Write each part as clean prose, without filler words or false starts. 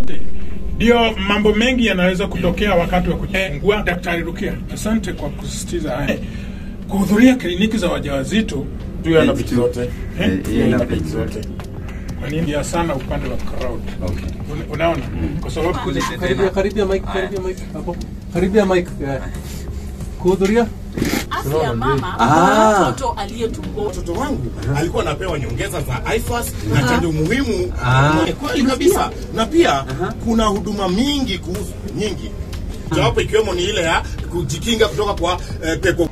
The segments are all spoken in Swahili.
Ndio mambo mengi yanaweza kutokea wakati wa kujifungua. Daktari Rukia, asante kwa kusisitiza haya. Kuhudhuria kliniki za wajawazito ndio na vitu zote. Na vitu zote. Kwa nini ya sana upande wa crowd? Okay. Unaona? Kwa sababu karibia mic hapo. Karibia mic. Kuhudhuria afya mama mtoto aliyetumboni. Mtoto wangu alikuwa anapewa nyongeza za IFAS na chanjo muhimu. Kweli kabisa. Na pia kuna huduma mingi kuhusu nyingi. Jawapo ikiwemo ni ile ya kujikinga kutoka kwa pepo.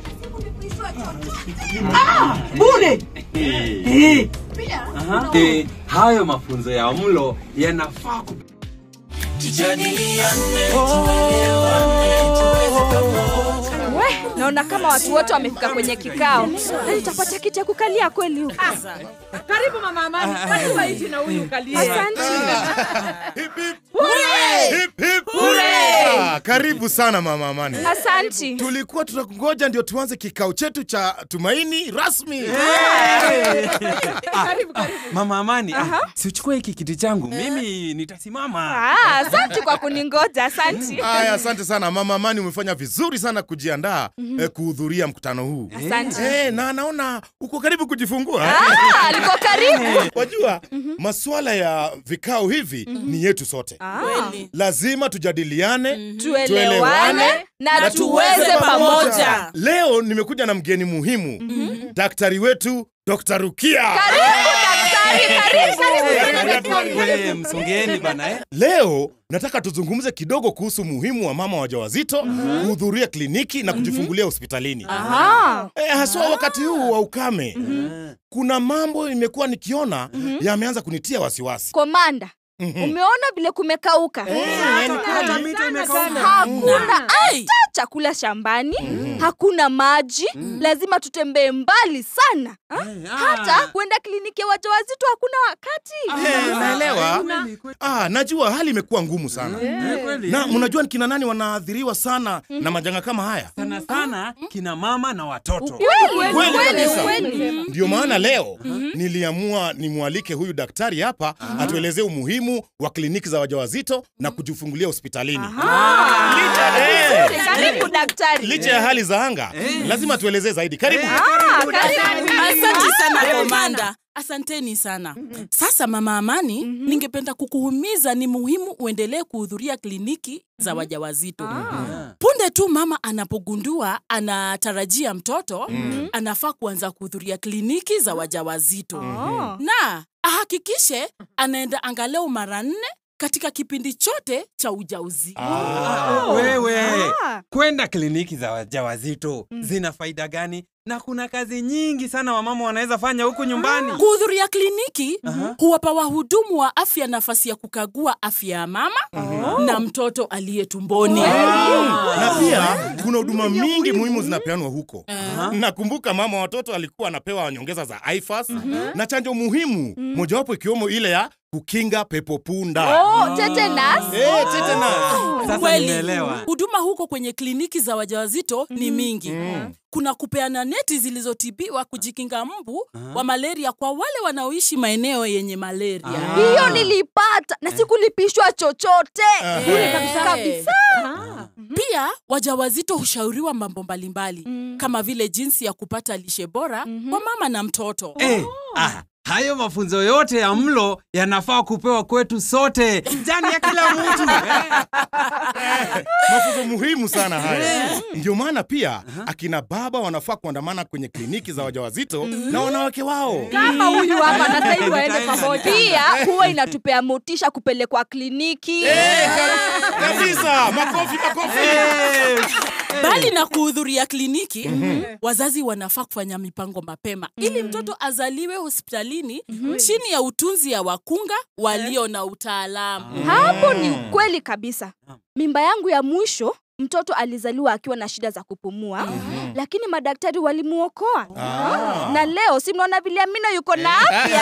Bure. Pia hayo mafunzo ya mlo yanafaa tujadiliane, tuelewane, tuweze pamoja. Naona kama watu wote wamefika kwenye kikao. Nitapata kiti ya kukalia kweli huko. Karibu mama Amani. Karibu hivi na huyu kalie. Asante. Hip hip. Hooray! Hip hip. Hooray! Karibu sana mama Amani. Asante. Tulikuwa tunakungoja ndio tuanze kikao chetu cha Tumaini rasmi. Karibu. Mama Amani, si uchukue hiki kiti changu. Mimi nitasimama. Asante kwa kuningoja. Asante. Asante sana mama Amani, umefanya vizuri sana kujiandaa kuhudhuria mkutano huu. Asante. Na naona uko karibu kujifungua. Alikuwa karibu. Wajua, masuala ya vikao hivi ni yetu sote. Lazima tujadiliane, tuelewane na tuweze pamoja. Leo nimekuja na mgeni muhimu. Daktari wetu Dr. Rukia. Karibu daktari, karibu. Wewe msongeni bana Leo nataka tuzungumze kidogo kuhusu muhimu wa mama wajawazito kuhudhuria kliniki na kujifungulia hospitalini. Haswa wakati huu wa ukame. Kuna mambo imekuwa nikiona yameanza kunitia wasiwasi. Komanda, umeona vile kumekauka? Hakuna chakula shambani, hakuna maji, lazima tutembee mbali sana. Hata kwenda kliniki ya wajawazito hakuna wakati. Naelewa. Najua hali imekuwa ngumu sana. Na mnajua ni kina nani wanaathiriwa sana na majanga kama haya? Sana kina mama na watoto. Kweli. Ndio maana leo niliamua nimwalike huyu daktari hapa atuelezee umuhimu wa kliniki za wajawazito na kujifungulia hospitalini. Karibu daktari. Licha ya hali za anga, lazima tuelezee zaidi. Karibu. Asante sana komanda. Asanteni sana. Sasa mama Amani, ningependa kukuhimiza ni muhimu uendelee kuhudhuria kliniki za wajawazito. Punde tu mama anapogundua anatarajia mtoto, anafaa kuanza kuhudhuria kliniki za wajawazito. Na ahakikishe anaenda angalau mara 4 katika kipindi chote cha ujauzito. Wewe, kwenda kliniki za wajawazito zina faida gani? Na kuna kazi nyingi sana wamama wanaweza fanya huku nyumbani. Kuhudhuria kliniki huwapa wahudumu wa afya nafasi ya kukagua afya ya mama na mtoto aliye tumboni. Na pia kuna huduma mingi muhimu zinapeanwa huko. Nakumbuka mama watoto alikuwa anapewa nyongeza za IFAS na chanjo muhimu, mojawapo ikiwemo ile ya kukinga pepo punda. Tetanus. Tetanus. Sasa nimeelewa. Huduma huko kwenye kliniki za wajawazito ni mingi. Kuna kupeana neti zilizotibiwa kujikinga mbu wa malaria kwa wale wanaoishi maeneo yenye malaria. Hiyo nilipata na sikulipishwa chochote. Bure kabisa. Pia wajawazito hushauriwa mambo mbalimbali kama vile jinsi ya kupata lishe bora kwa mama na mtoto. Hayo mafunzo yote ya mlo yanafaa kupewa kwetu sote, ndani ya kila mtu. Mafunzo muhimu sana haya. Ndio maana pia akina baba wanafaa kuandamana kwenye kliniki za wajawazito na wanawake wao. Kama huyu hapa anastahili waende pamoja. Pia huwa inatupea motisha kupelekwa kliniki. Kabisa, makofi. Bali na kuhudhuria kliniki, wazazi wanafaa kufanya mipango mapema ili mtoto azaliwe hospitalini chini ya utunzi ya wakunga walio na utaalamu. Hapo ni ukweli kabisa. Mimba yangu ya mwisho, mtoto alizaliwa akiwa na shida za kupumua, lakini madaktari walimuokoa. Na leo si mnaona vile Amina yuko na afya.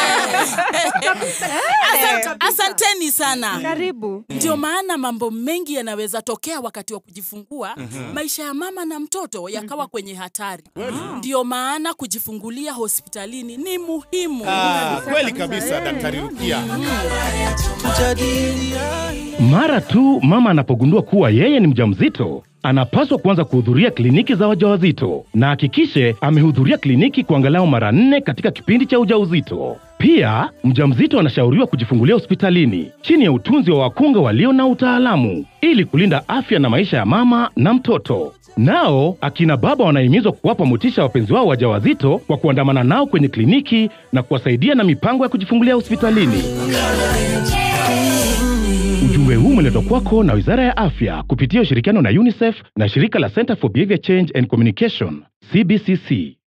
Asanteni sana. Karibu. Ndio maana mambo mengi yanaweza tokea wakati wa kujifungua, maisha ya mama na mtoto yakawa kwenye hatari. Ndio maana kujifungulia hospitalini ni muhimu. Kweli kabisa Daktari Rukia. Mara tu mama anapogundua kuwa yeye ni mjamzito, anapaswa kuanza kuhudhuria kliniki za wajawazito na hakikishe amehudhuria kliniki kwa angalau mara 4 katika kipindi cha ujauzito. Pia, mjamzito anashauriwa kujifungulia hospitalini chini ya utunzi wa wakunga walio na utaalamu ili kulinda afya na maisha ya mama na mtoto. Nao, akina baba wanahimizwa kuwapa motisha wapenzi wao wajawazito kwa kuandamana nao kwenye kliniki na kuwasaidia na mipango ya kujifungulia hospitalini. Ujumbe huu umeletwa kwako na Wizara ya Afya kupitia ushirikiano na Unicef na shirika la Center for Behavior Change and Communication, CBCC.